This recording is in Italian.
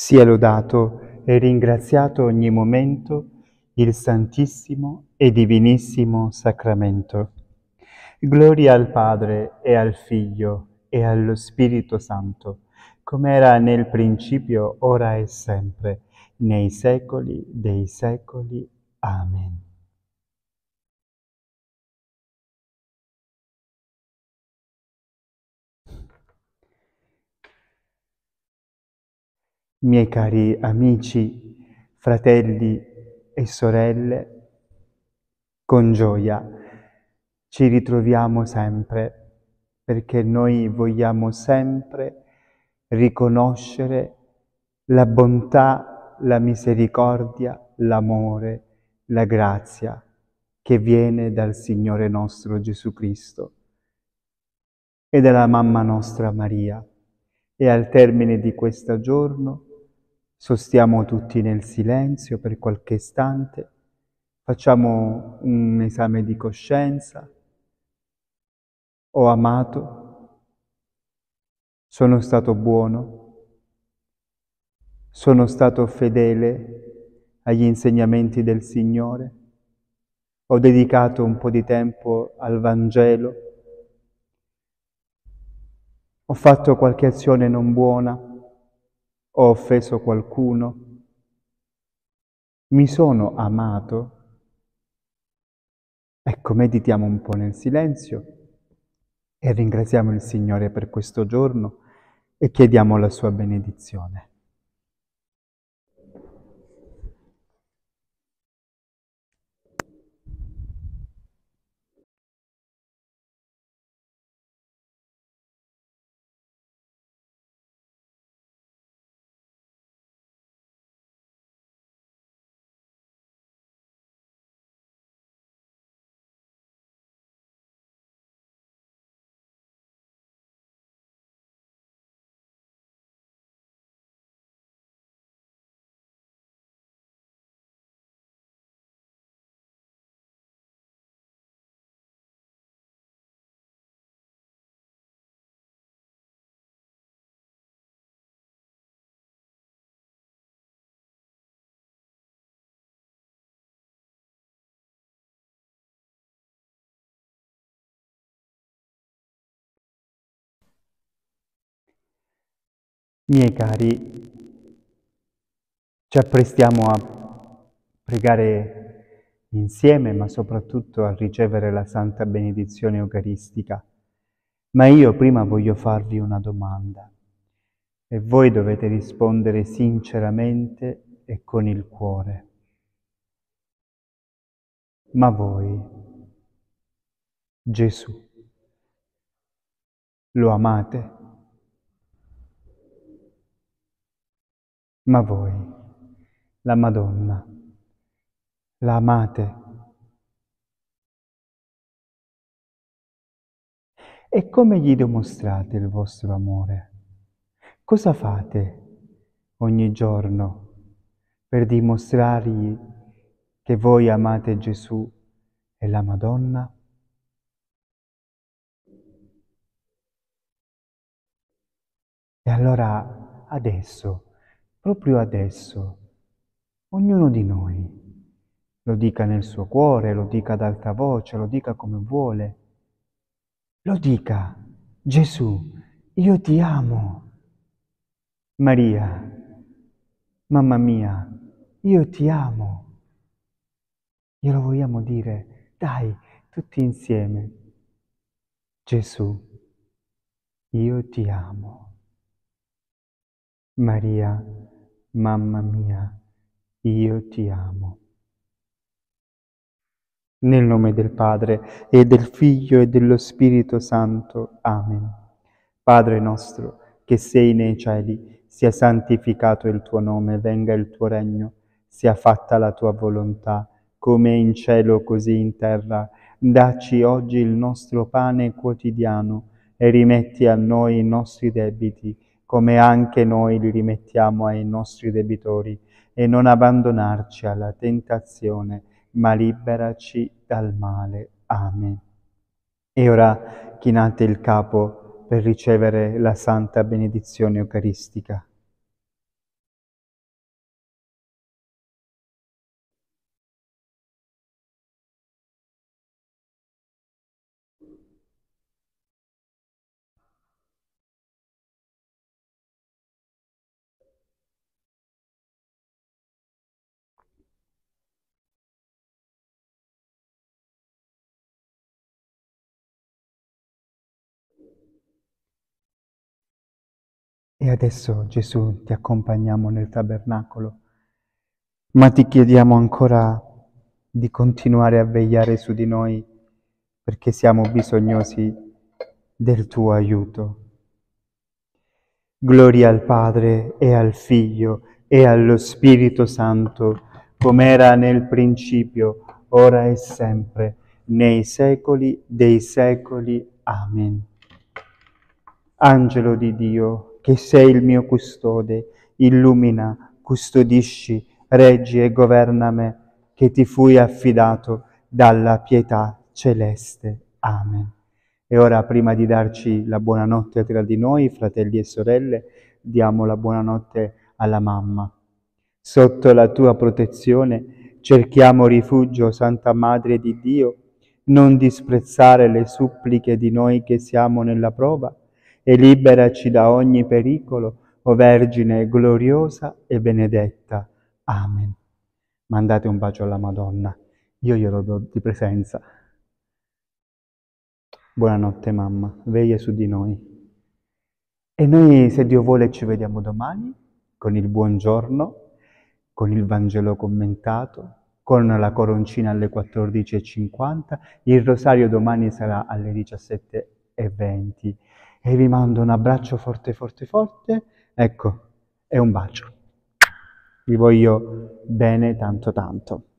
Sia lodato e ringraziato ogni momento il Santissimo e Divinissimo Sacramento. Gloria al Padre e al Figlio e allo Spirito Santo, come era nel principio, ora e sempre, nei secoli dei secoli. Amen. Miei cari amici, fratelli e sorelle, con gioia ci ritroviamo sempre perché noi vogliamo sempre riconoscere la bontà, la misericordia, l'amore, la grazia che viene dal Signore nostro Gesù Cristo e dalla mamma nostra Maria. E al termine di questo giorno sostiamo tutti nel silenzio per qualche istante, facciamo un esame di coscienza. Ho amato, sono stato buono, sono stato fedele agli insegnamenti del Signore, ho dedicato un po' di tempo al Vangelo, ho fatto qualche azione non buona, ho offeso qualcuno, mi sono amato. Ecco, meditiamo un po' nel silenzio e ringraziamo il Signore per questo giorno e chiediamo la sua benedizione. Miei cari, ci apprestiamo a pregare insieme, ma soprattutto a ricevere la Santa Benedizione Eucaristica. Ma io prima voglio farvi una domanda e voi dovete rispondere sinceramente e con il cuore. Ma voi, Gesù, lo amate? Ma voi, la Madonna, la amate? E come gli dimostrate il vostro amore? Cosa fate ogni giorno per dimostrargli che voi amate Gesù e la Madonna? E allora adesso, proprio adesso, ognuno di noi lo dica nel suo cuore, lo dica ad alta voce, lo dica come vuole. Lo dica, Gesù, io ti amo. Maria, mamma mia, io ti amo. Glielo vogliamo dire? Dai, tutti insieme. Gesù, io ti amo. Maria, mamma mia, io ti amo. Nel nome del Padre, e del Figlio, e dello Spirito Santo. Amen. Padre nostro, che sei nei cieli, sia santificato il tuo nome, venga il tuo regno, sia fatta la tua volontà, come in cielo così in terra. Dacci oggi il nostro pane quotidiano e rimetti a noi i nostri debiti, come anche noi li rimettiamo ai nostri debitori, e non abbandonarci alla tentazione, ma liberaci dal male. Amen. E ora chinate il capo per ricevere la Santa Benedizione Eucaristica. E adesso, Gesù, ti accompagniamo nel tabernacolo, ma ti chiediamo ancora di continuare a vegliare su di noi, perché siamo bisognosi del tuo aiuto. Gloria al Padre e al Figlio e allo Spirito Santo, come era nel principio, ora e sempre, nei secoli dei secoli. Amen. Angelo di Dio, che sei il mio custode, illumina, custodisci, reggi e governa me, che ti fui affidato dalla pietà celeste. Amen. E ora, prima di darci la buonanotte tra di noi, fratelli e sorelle, diamo la buonanotte alla mamma. Sotto la tua protezione cerchiamo rifugio, Santa Madre di Dio, non disprezzare le suppliche di noi che siamo nella prova, e liberaci da ogni pericolo, o Vergine gloriosa e benedetta. Amen. Mandate un bacio alla Madonna, io glielo do di presenza. Buonanotte mamma, veglia su di noi. E noi, se Dio vuole, ci vediamo domani con il buongiorno, con il Vangelo commentato, con la coroncina alle 14:50. Il rosario domani sarà alle 17:20. E vi mando un abbraccio forte, forte, forte. Ecco, e un bacio. Vi voglio bene tanto, tanto.